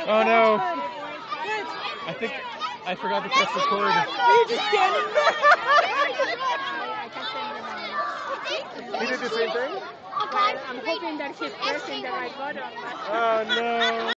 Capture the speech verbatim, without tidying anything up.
Oh no. I think I forgot to press record. You're just standing there. He did the same thing? I'm hoping that he's pressing the right button. Oh no.